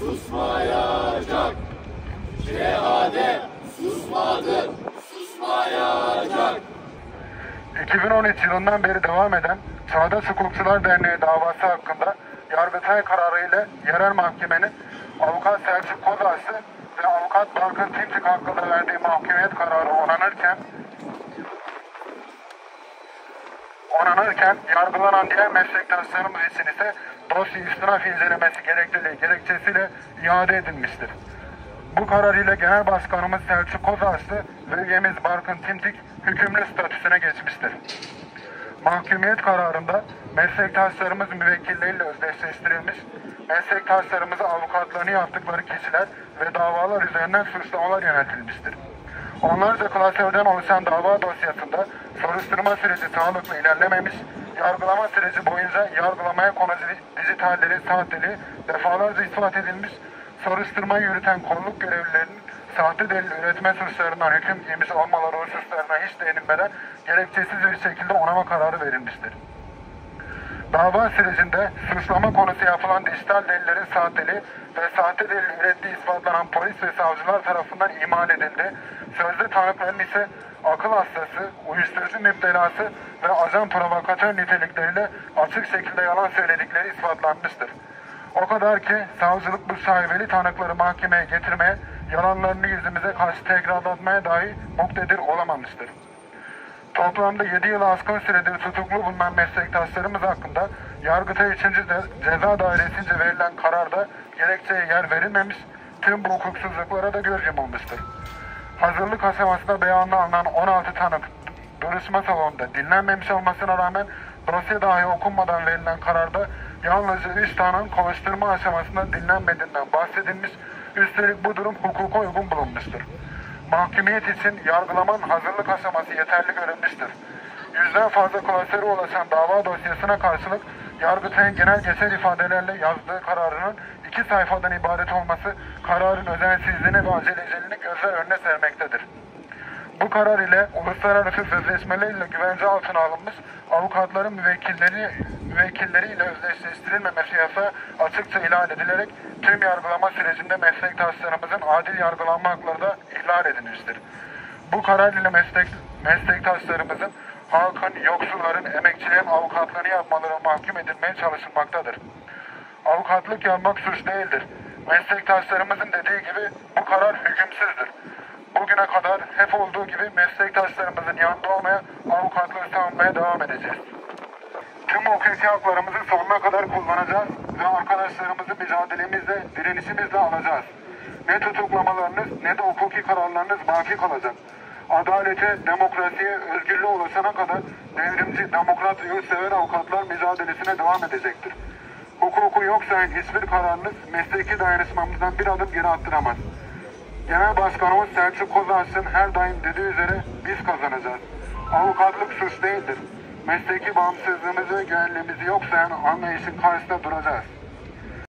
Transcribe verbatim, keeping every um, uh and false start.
susmayacak. Cehadet susmadı, susmayacak. iki bin on üç yılından beri devam eden Çağdaş Hukukçular Derneği davası hakkında Yargıtay kararı ile yerel mahkemenin avukat Selçuk Kozası ve avukat Barkın Timtik hakkında verdiği mahkumiyet kararı onanırken onanırken yargılanan diğer meslektaşlarımız için ise dosya istinaf incelemesi gerekliliği gerekçesiyle iade edilmiştir. Bu karar ile Genel Başkanımız Selçuk Kozası ve üyemiz Barkın Timtik hükümlü statüsüne geçmiştir. Mahkumiyet kararında meslektaşlarımız müvekkilleriyle özdeşleştirilmiş, meslektaşlarımıza avukatlarını yaptıkları kişiler ve davalar üzerinden suçlamalar yöneltilmiştir. Onlarca klasörden oluşan dava dosyasında soruşturma süreci sağlıklı ilerlememiş, yargılama süreci boyunca yargılamaya konu dijitalleri, sahteliği defalarca ispat edilmiş, soruşturma yürüten kolluk görevlilerinin sahte delil üretme suçlarından hüküm giymiş olmaları hususlarına hiç değinilmeden gerekçesiz bir şekilde onama kararı verilmiştir. Dava sürecinde suçlama konusu yapılan dijital delillerin sahteliği ve sahte delil ürettiği ispatlanan polis ve savcılar tarafından imal edildi. Sözlü tanıkların ise akıl hastası, uyuşturucu müptelası ve ajan provokatör nitelikleriyle açık şekilde yalan söyledikleri ispatlanmıştır. O kadar ki savcılık bu şaibeli tanıkları mahkemeye getirmeye, yalanlarını yüzümüze karşı tekrarlatmaya dahi muktedir olamamıştır. Toplamda yedi yıl aşkın süredir tutuklu bulunan meslektaşlarımız hakkında Yargıtay üçüncü Ceza Dairesi'nce verilen kararda gerekçeye yer verilmemiş, tüm bu hukuksuzluklara da göz yumulmuştur. Hazırlık aşamasında beyanına alınan on altı tanık duruşma salonunda dinlenmemiş olmasına rağmen dosya dahi okunmadan verilen kararda yalnızca üç tanığın kovuşturma aşamasında dinlenmediğinden bahsedilmiş, üstelik bu durum hukuka uygun bulunmuştur. Mahkumiyet için yargılamanın hazırlık aşaması yeterli görülmüştür. Yüzden fazla klasöre ulaşan dava dosyasına karşılık Yargıtay'ın genel geçer ifadelerle yazdığı kararının iki sayfadan ibaret olması kararın özensizliğini ve aceleciliğini gözler önüne sermektedir. Bu karar ile uluslararası sözleşmeleriyle güvence altına alınmış avukatların müvekkilleri, müvekkilleriyle özdeşleştirilmemesi yasağı açıkça ilan edilerek tüm yargılama sürecinde meslektaşlarımızın adil yargılanma hakları da ihlal edilmiştir. Bu karar ile meslek, meslektaşlarımızın halkın, yoksulların, emekçilerin avukatlığını yapmaları mahkum edilmeye çalışılmaktadır. Avukatlık yapmak suç değildir. Meslektaşlarımızın dediği gibi bu karar hükümsüzdür. Bugüne kadar hep olduğu gibi meslektaşlarımızın yanında olmaya, avukatlığı savunmaya devam edeceğiz. Tüm hukuki haklarımızı sonuna kadar kullanacağız ve arkadaşlarımızı mücadelemizle, direnişimizle alacağız. Ne tutuklamalarınız ne de hukuki kararlarınız baki kalacak. Adalete, demokrasiye, özgürlüğe ulaşana kadar devrimci, demokrat ve yurtsever avukatlar mücadelesine devam edecektir. Hukuku yok sayan hiçbir kararınız mesleki dayanışmamızdan bir adım geri attıramaz. Genel Başkanımız Selçuk Kozas'ın her daim dediği üzere biz kazanacağız. Avukatlık suç değildir. Mesleki bağımsızlığımızı ve güvenliğimizi yok sayan anlayışın karşısında duracağız.